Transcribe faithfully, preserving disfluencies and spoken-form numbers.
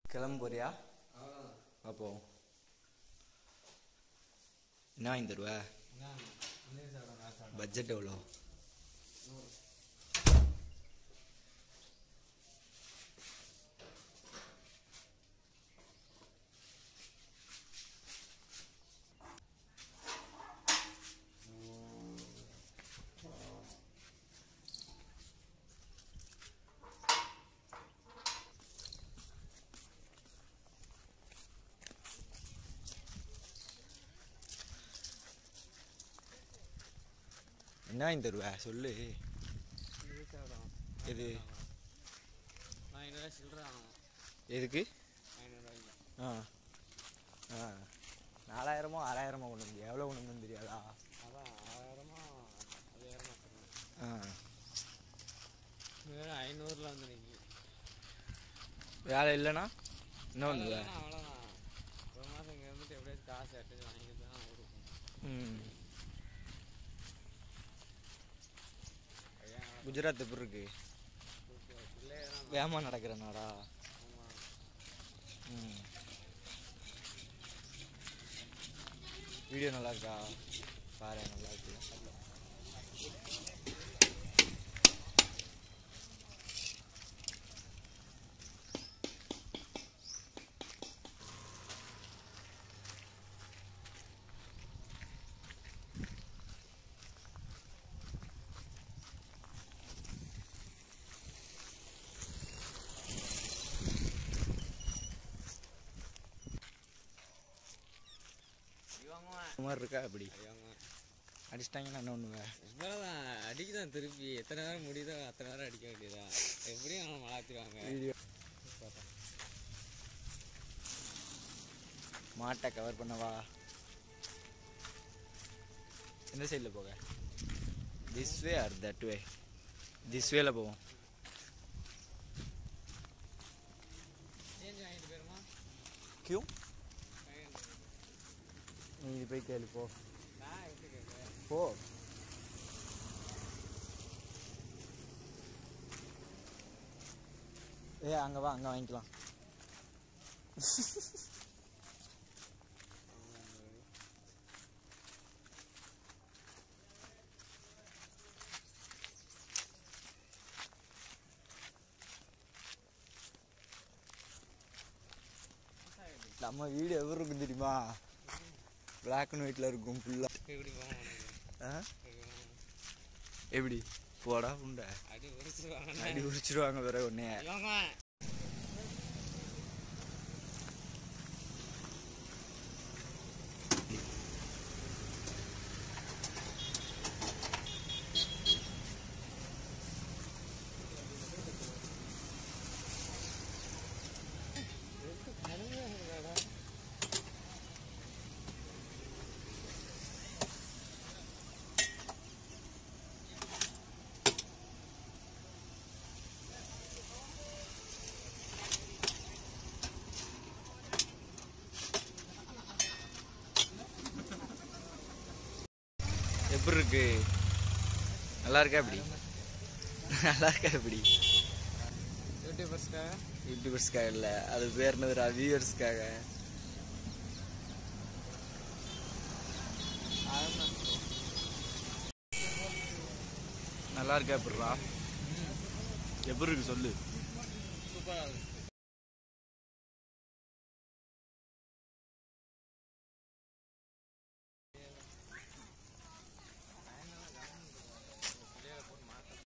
கிளம்ப போறியா? அப்போ என்ன வாங்கி தருவ? பட்ஜெட் எவ்வளோ? என்ன வாங்கி தருவ சொல்லு. எது எதுக்கு? ஆ ஆ நாலாயிரமோ ஆறாயிரமோ கொண்டு வந்து எவ்வளோ கொண்டு வந்து தெரியாதா? அதான் ஆறாயிரமா ஐயாயிரமா ஆ வேறு ஐநூறுல வந்து நிற்கி. வேலை இல்லைண்ணா என்ன வந்து அவ்வளோதான். ஒரு மாதம் இங்கே இருந்துட்டு எப்படியாச்சும் காசு அட்டச்சு வாங்கிட்டு தான் இருக்கும். ம் குஜராத் எப்படி இருக்கு? வேகமாக நடக்கிறனாடா. ம் வீடியோ நல்லா இருக்கா பாரு. நல்லா இருக்கு. மாதிரி இருக்கா? அப்படி அடிச்சிட்டாங்கன்னா என்ன பண்ணுவேன்? இவ்வளோதான் அடிக்குதான். திருப்பி எத்தனை நேரம் முடியுதோ அத்தனை நேரம் அடிக்க வேண்டியதா. எப்படியும் அவங்க மாற்றிடுவாங்க. வீடியோ மாட்டை கவர் பண்ணவா? எந்த சைடில் போக? This way or that way? This வேல போவோம். சேஞ்ச் வாங்கிட்டு போயிருமா? கியூ நீ போய் கேளு போ. நான் எப்படி கேட்குறேன்? போ. ஏ அங்கே வா, அங்கே வாங்கிக்கலாம். நம்ம வீடு எவ்வளோ இருக்கும் தெரியுமா? பிளாக் அண்ட் ஒயிட்ல இருக்கும் ஃபுல்லா. எப்படி போவோம்? எப்படி போடா உண்டை அடி உரிச்சிருவாங்க. அடி உரிச்சிருவாங்க வேற ஒன்னே. எப்படி இருக்கு? நல்லா இருக்கா? எப்படி நல்லா இருக்கா? எப்படி யூடியூபர்ஸ்க்காக? யூடியூபர்ஸ்க்காக இல்லை, அது பேர் என்னதுடா, வியூவர்ஸ்க்காக. நல்லா இருக்கா? எப்படிடா எப்படி இருக்கு சொல்லு. சூப்பராக இருக்கு.